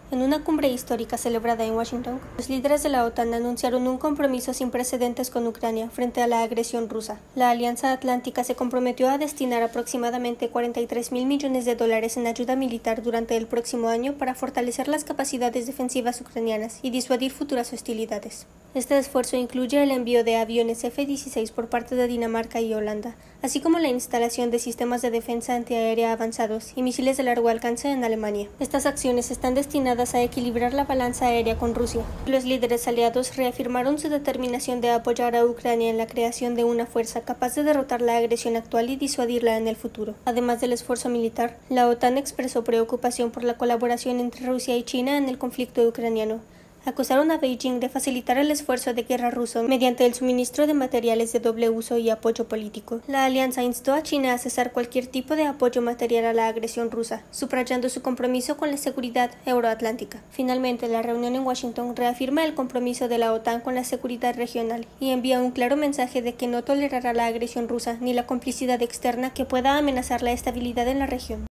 En una cumbre histórica celebrada en Washington, los líderes de la OTAN anunciaron un compromiso sin precedentes con Ucrania frente a la agresión rusa. La Alianza Atlántica se comprometió a destinar aproximadamente 43.000 millones de dólares en ayuda militar durante el próximo año para fortalecer las capacidades defensivas ucranianas y disuadir futuras hostilidades. Este esfuerzo incluye el envío de aviones F-16 por parte de Dinamarca y Holanda, así como la instalación de sistemas de defensa antiaérea avanzados y misiles de largo alcance en Alemania. Estas acciones están destinadas a equilibrar la balanza aérea con Rusia. Los líderes aliados reafirmaron su determinación de apoyar a Ucrania en la creación de una fuerza capaz de derrotar la agresión actual y disuadirla en el futuro. Además del esfuerzo militar, la OTAN expresó preocupación por la colaboración entre Rusia y China en el conflicto ucraniano. Acusaron a Beijing de facilitar el esfuerzo de guerra ruso mediante el suministro de materiales de doble uso y apoyo político. La alianza instó a China a cesar cualquier tipo de apoyo material a la agresión rusa, subrayando su compromiso con la seguridad euroatlántica. Finalmente, la reunión en Washington reafirma el compromiso de la OTAN con la seguridad regional y envía un claro mensaje de que no tolerará la agresión rusa ni la complicidad externa que pueda amenazar la estabilidad en la región.